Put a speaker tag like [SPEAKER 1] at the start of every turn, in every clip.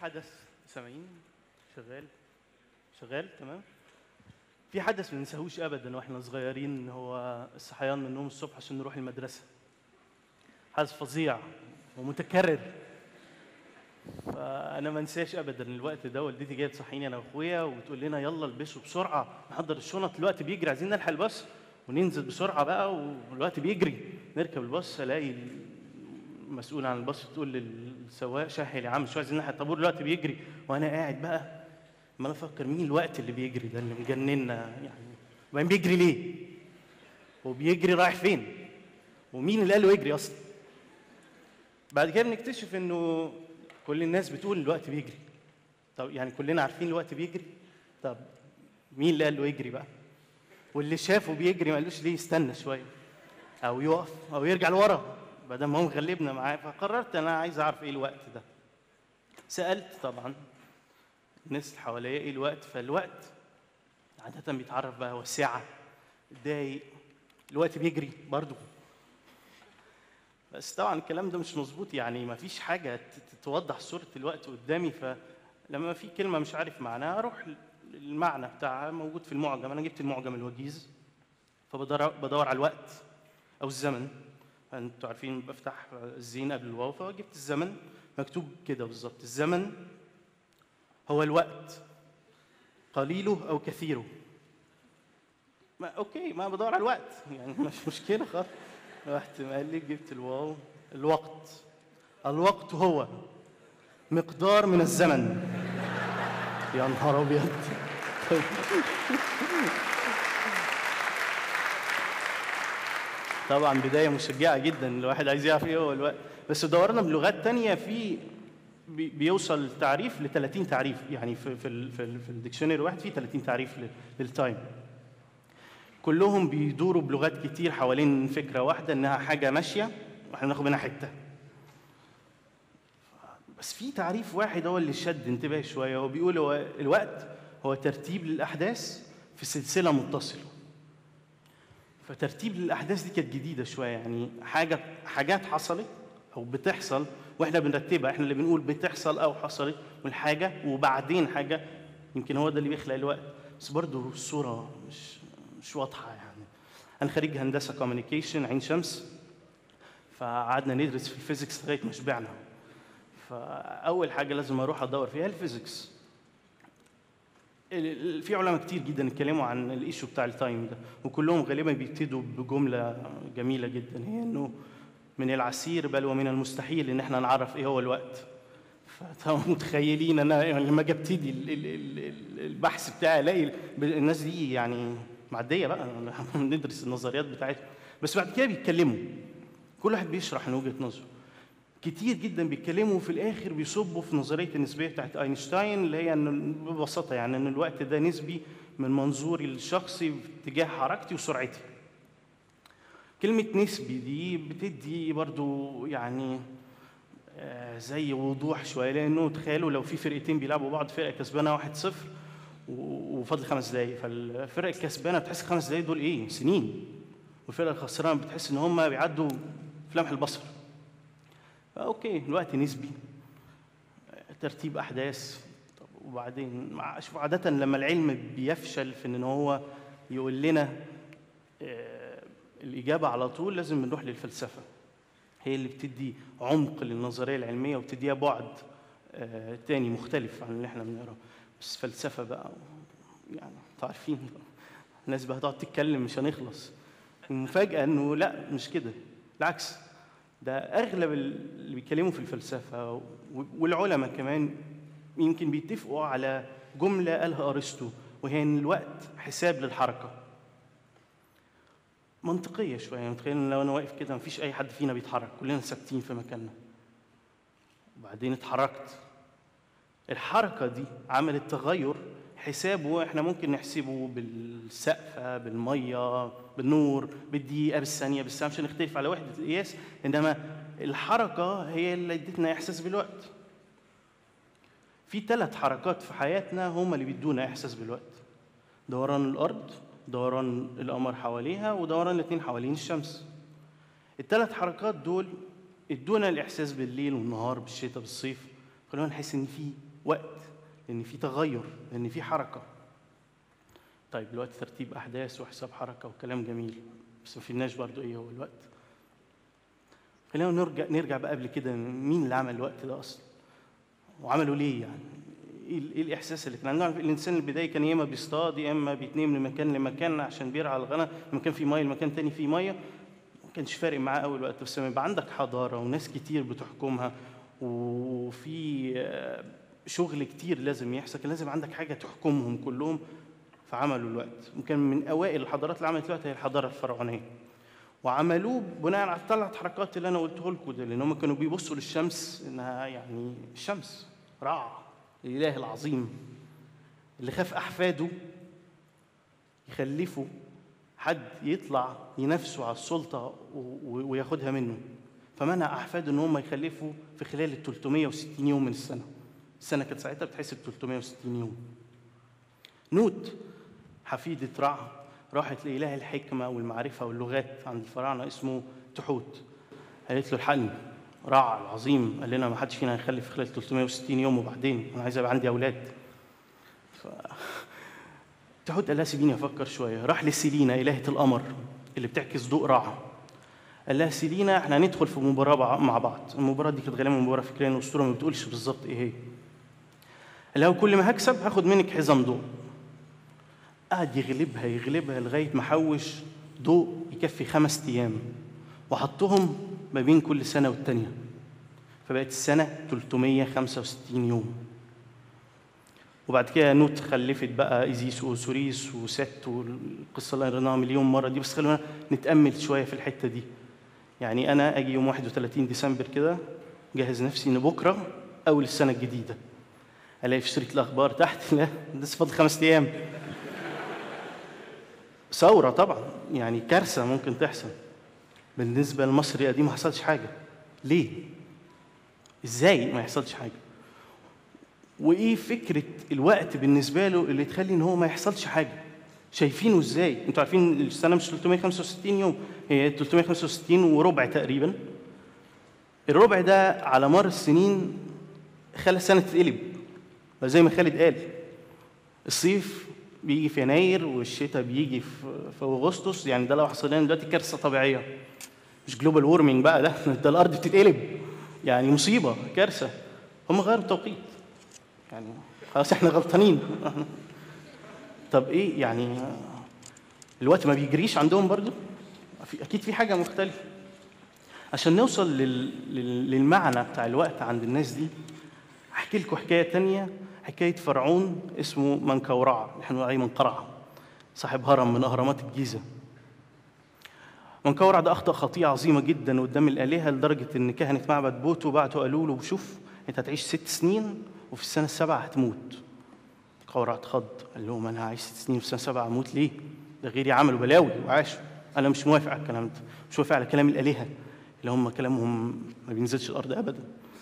[SPEAKER 1] حدث سامعين شغال تمام. في حدث ما ننساهوش ابدا واحنا صغيرين، هو الصحيان من النوم الصبح عشان نروح المدرسه. حدث فظيع ومتكرر. فانا ما انساش ابدا الوقت ده. والدتي جايه تصحيني انا واخويا وتقول لنا يلا البسوا بسرعه نحضر الشنط، الوقت بيجري، عايزين نلحق الباص وننزل بسرعه بقى والوقت بيجري. نركب الباص الاقي المسؤول عن الباص تقول للسواق شهل يا عم شو عايزين نلحق الطابور، الوقت بيجري. وانا قاعد بقى ما انا افكر مين الوقت اللي بيجري ده اللي مجننا يعني، وبعدين بيجري ليه؟ وبيجري رايح فين؟ ومين اللي قال له يجري اصلا؟ بعد كده بنكتشف انه كل الناس بتقول الوقت بيجري. طب يعني كلنا عارفين الوقت بيجري، طب مين اللي قال له يجري بقى؟ واللي شافه بيجري ما قالوش ليه يستنى شويه او يقف او يرجع لورا بدل ما هو مغلبنا معاه. فقررت انا عايز اعرف ايه الوقت ده. سالت طبعا الناس اللي حواليا ايه الوقت، فالوقت عاده بيتعرف بقى هو الساعه، الدقايق، الوقت بيجري برضه. بس طبعا الكلام ده مش مظبوط، يعني ما فيش حاجه توضح صوره الوقت قدامي. فلما في كلمه مش عارف معناها اروح المعنى بتاعها موجود في المعجم. انا جبت المعجم الوجيز فبدور على الوقت او الزمن. انتوا عارفين بفتح الزين قبل الواو، فجبت الزمن مكتوب كده بالظبط. الزمن هو الوقت قليله او كثيره. اوكي ما بدور على الوقت يعني مش مشكله خالص. رحت قال لي جبت الواو. الوقت هو مقدار من الزمن. يا نهار ابيض. طبعا بدايه مشجعه جدا، الواحد عايز يعرف ايه هو الوقت. بس دورنا بلغات تانية في بيوصل التعريف ل 30 تعريف، يعني في الديكشنري الواحد فيه 30 تعريف للتايم. كلهم بيدوروا بلغات كتير حوالين فكره واحده، انها حاجه ماشيه واحنا بناخد منها حته. بس في تعريف واحد هو اللي شد انتباهي شويه، هو بيقول هو الوقت هو ترتيب للاحداث في سلسله متصله. فترتيب للاحداث دي كانت جديده شويه، يعني حاجات حصلت او بتحصل واحنا بنرتبها، احنا اللي بنقول بتحصل او حصلت والحاجه وبعدين حاجه. يمكن هو ده اللي بيخلق الوقت، بس برضه الصوره مش واضحه. يعني انا خريج هندسه كوميونيكيشن عين شمس، فقعدنا ندرس في الفيزيكس لغايه ما شبعنا. فاول حاجه لازم اروح ادور فيها الفيزيكس. في علماء كتير جدا اتكلموا عن الايشو بتاع التايم ده، وكلهم غالبا بيبتدوا بجمله جميله جدا، هي انه من العسير بل ومن المستحيل ان احنا نعرف ايه هو الوقت. فطبعا متخيلين انا لما اجي ابتدي البحث بتاعي الاقي الناس دي يعني معديه بقى ندرس النظريات بتاعتهم. بس بعد كده بيتكلموا كل واحد بيشرح من وجهه نظره. كتير جدا بيتكلموا وفي الاخر بيصبوا في نظريه النسبيه بتاعت اينشتاين، اللي هي ان ببساطه يعني ان الوقت ده نسبي من منظوري الشخصي في اتجاه حركتي وسرعتي. كلمه نسبي دي بتدي برضو يعني زي وضوح شويه، لانه تخيلوا لو في فرقتين بيلعبوا بعض، فرقه كسبانه 1-0 وفاضل 5 دقائق، فالفرقه الكسبانه بتحس 5 دقائق دول ايه؟ سنين. والفرقه الخسرانه بتحس ان هم بيعدوا في لمح البصر. اوكي الوقت نسبي، ترتيب احداث. طب وبعدين شوف عاده لما العلم بيفشل في ان هو يقول لنا الاجابه على طول، لازم نروح للفلسفه. هي اللي بتدي عمق للنظريه العلميه وبتديها بعد تاني مختلف عن اللي احنا بنقراه. بس فلسفه بقى يعني انتوا عارفين الناس بقى هتقعد تتكلم مش هنخلص. المفاجاه انه لا مش كده، بالعكس ده اغلب اللي بيتكلموا في الفلسفه والعلماء كمان يمكن بيتفقوا على جمله قالها ارسطو، وهي ان الوقت حساب للحركه. منطقيه شويه، يعني متخيل لو انا واقف كده مفيش اي حد فينا بيتحرك، كلنا ثابتين في مكاننا. وبعدين اتحركت، الحركه دي عملت تغير حسابه احنا ممكن نحسبه بالسقفه، بالميه، بالنور، بالدقيقه، بالثانيه، بالساعه، مش هنختلف على وحده القياس، انما الحركه هي اللي ادتنا احساس بالوقت. في 3 حركات في حياتنا هم اللي بيدونا احساس بالوقت: دوران الارض، دوران القمر حواليها، ودوران الاثنين حوالين الشمس. ال3 حركات دول ادونا الاحساس بالليل والنهار، بالشتاء بالصيف، خلونا نحس ان في وقت، لأن في تغير، لأن في حركة. طيب دلوقتي ترتيب أحداث وحساب حركة وكلام جميل، بس ما فيناش برضو إيه هو الوقت. خلينا نرجع بقى قبل كده، مين اللي عمل الوقت ده أصلا؟ وعمله ليه يعني؟ إيه الإحساس اللي كان عنده؟ الإنسان البداية كان يا إما بيصطاد يا إما بيتنقل من مكان لمكان عشان بيرعى الغنم، مكان فيه مية لمكان تاني فيه مية، ما كانش فارق معاه أول الوقت. بس لما يبقى عندك حضارة وناس كتير بتحكمها وفي شغل كتير لازم يحصل، كان لازم عندك حاجة تحكمهم كلهم، فعملوا الوقت. وكان من أوائل الحضارات اللي عملت الوقت هي الحضارة الفرعونية، وعملوه بناء على الثلاث حركات اللي أنا قلته لكم ده، لأن هم كانوا بيبصوا للشمس إنها يعني الشمس رع الإله العظيم اللي خاف أحفاده يخلفوا حد يطلع ينافسوا على السلطة وياخدها منه، فمنع أحفاده إن هم يخلفوا في خلال ال 360 يوم من السنة. السنة كانت ساعتها بتحسب 360 يوم. نوت حفيدة رع راحت لإله الحكمة والمعرفة واللغات عند الفراعنة اسمه تحوت، قالت له الحقني، رع العظيم قال لنا ما حدش فينا هيخلف في خلال 360 يوم، وبعدين أنا عايز يبقى عندي أولاد. تحوت قال لها سيبيني أفكر شوية. راح لسيلينا إلهة القمر اللي بتعكس ضوء رع، قال لها سيلينا احنا هندخل في مباراة مع بعض. المباراة دي كانت غالبا مباراة فكرية، الأسطورة ما بتقولش بالظبط إيه هي. قال لها كل ما هكسب هاخد منك حزام ضوء. قعد يغلبها لغاية ما حوش ضوء يكفي 5 أيام، وحطهم ما بين كل سنة والتانية، فبقت السنة 365 يوم. وبعد كده نوت خلفت بقى إيزيس وأوسوريس وست، والقصة اللي قريناها مليون مرة دي، بس خلونا نتأمل شوية في الحتة دي. يعني أنا أجي يوم 31 ديسمبر كده جهز نفسي إن بكرة أول السنة الجديدة، ألاقي في شريط الأخبار تحت لا لسه فاضل 5 أيام. ثورة طبعا، يعني كارثة ممكن تحصل. بالنسبة لمصر دي ما حصلش حاجة. ليه؟ إزاي ما يحصلش حاجة؟ وإيه فكرة الوقت بالنسبة له اللي تخلي إن هو ما يحصلش حاجة؟ شايفينه إزاي؟ أنتوا عارفين السنة مش 365 يوم، هي 365 وربع تقريبا. الربع ده على مر السنين خلى السنة تتقلب، زي ما خالد قال، الصيف بيجي في يناير والشتاء بيجي في أغسطس. يعني ده لو حصل لنا دلوقتي كارثة طبيعية، مش جلوبال وورمينج بقى، ده الأرض بتتقلب، يعني مصيبة كارثة. هم غيروا التوقيت، يعني خلاص احنا غلطانين. طب ايه يعني الوقت ما بيجريش عندهم برضو؟ اكيد في حاجة مختلفة. عشان نوصل للمعنى بتاع الوقت عند الناس دي، احكي لكم حكاية تانية، حكاية فرعون اسمه منكورع، احنا بنقول عليه منقرع، صاحب هرم من أهرامات الجيزة. منكورع ده أخطأ خطيئة عظيمة جدا قدام الآلهة، لدرجة إن كهنة معبد بوتو بعتوا قالوا له شوف أنت هتعيش 6 سنين وفي السنة ال7 هتموت. منكورع اتخض، قال لهم أنا هعيش 6 سنين وفي السنة ال7 أموت ليه؟ ده غيري عملوا بلاوي وعاشوا، أنا مش موافق على الكلام ده، مش موافق على كلام الآلهة اللي هم كلامهم ما بينزلش الأرض أبدا.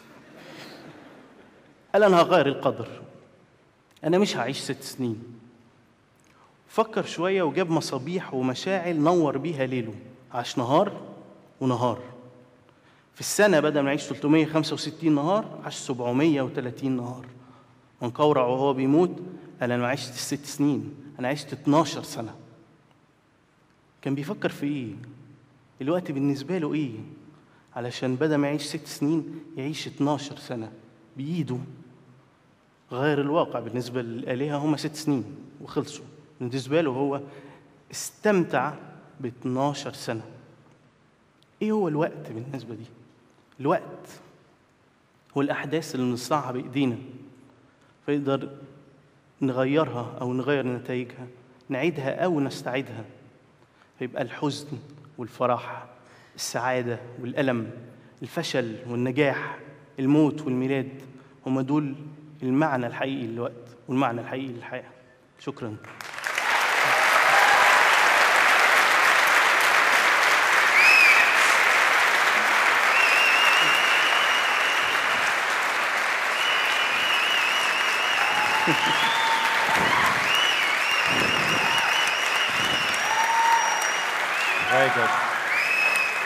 [SPEAKER 1] قال أنا هغير القدر، أنا مش هعيش 6 سنين. فكر شوية وجاب مصابيح ومشاعل نور بيها ليله، عاش نهار ونهار. في السنة بدل ما يعيش 365 نهار عاش 730 نهار. منكورع وهو بيموت قال أنا ما عشت 6 سنين، أنا عشت 12 سنة. كان بيفكر في إيه؟ الوقت بالنسبة له إيه؟ علشان بدل ما يعيش 6 سنين يعيش 12 سنة بإيده. غير الواقع. بالنسبة للآلهة هم 6 سنين وخلصوا، بالنسبة له هو استمتع ب12 سنة. إيه هو الوقت بالنسبة دي؟ الوقت هو الأحداث اللي بنصنعها بإيدينا، فيقدر نغيرها أو نغير نتائجها، نعيدها أو نستعيدها، فيبقى الحزن والفرح، السعادة والألم، الفشل والنجاح، الموت والميلاد، هم دول المعنى الحقيقي للوقت والمعنى الحقيقي للحياة. شكراً.
[SPEAKER 2] Very good.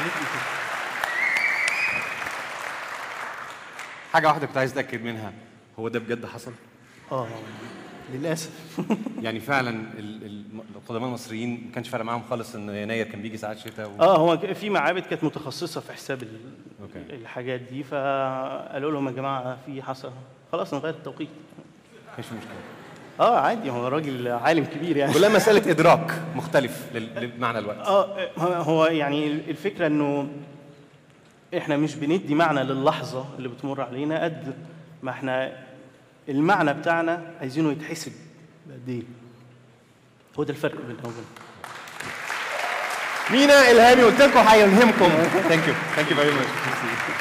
[SPEAKER 2] حاجة واحدة كنت عايز أتأكد منها، هو ده بجد حصل؟
[SPEAKER 1] للاسف.
[SPEAKER 2] يعني فعلا القدماء المصريين ما كانش فارق معاهم خالص ان يناير كان بيجي ساعات شتاء
[SPEAKER 1] هو في معابد كانت متخصصه في حساب الحاجات دي، فقالوا لهم يا جماعه في حصل خلاص نغير التوقيت.
[SPEAKER 2] مفيش مشكله.
[SPEAKER 1] عادي، هو راجل عالم كبير يعني.
[SPEAKER 2] كلها مساله ادراك مختلف لمعنى الوقت.
[SPEAKER 1] هو يعني الفكره انه احنا مش بندي معنى للحظه اللي بتمر علينا قد ما احنا المعنى بتاعنا عايزينه يتحسب قد ايه. هو ده الفرق بيننا وبين
[SPEAKER 2] مينا إلهامي، قلت لكم هيلهمكم. ثانك يو فيري ماتش.